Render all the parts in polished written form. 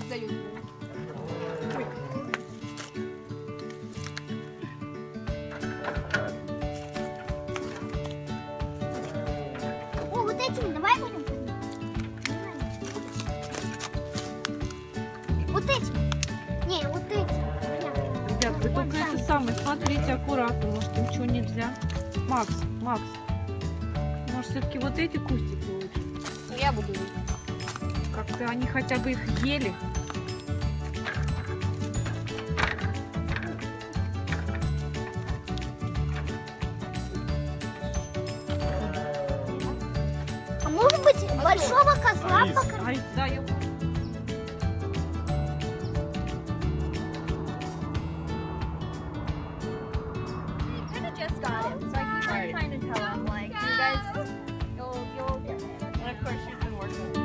дают. О, вот этими давай будем. Вот этими. Не, вот этими. Ребят, вы только это самое, смотрите аккуратно, может им чего нельзя. Макс, может все-таки вот эти кустики лучше? Я буду. Как-то они хотя бы их ели. А может быть большого козла покормить? Да, я... Just got it, so I keep on trying to tell him, like, you guys, you'll get it. And of course, she's been working.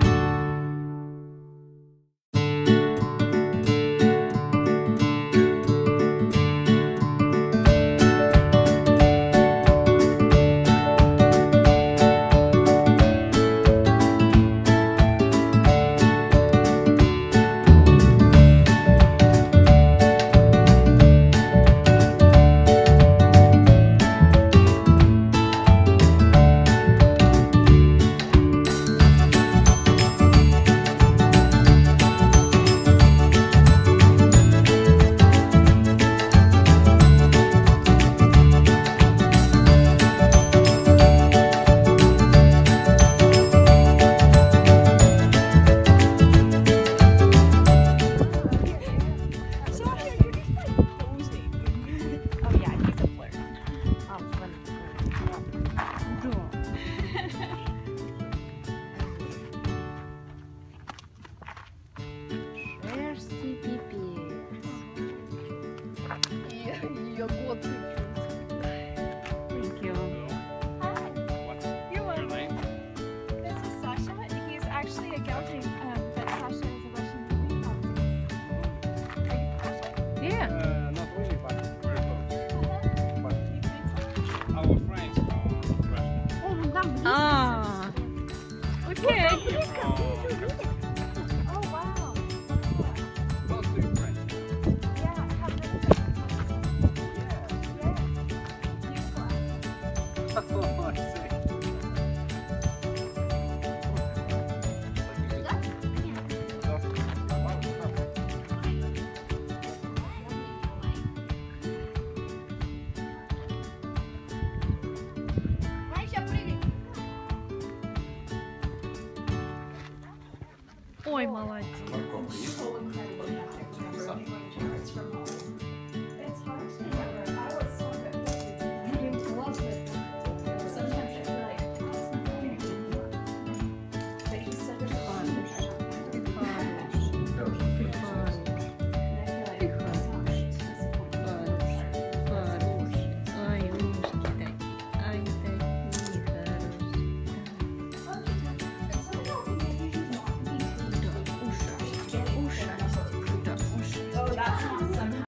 Ее год. This is Sasha. He's actually a Georgian, but Sasha is a Russian police officer. Are you Russian? Yeah. Not really, but very close. But our friends from Russia. О, вон там близко. А, окей. Oh, wow. Mostly friends. Yeah, I have never been to Yes. Beautiful. Oh, I see. Ой, молодец.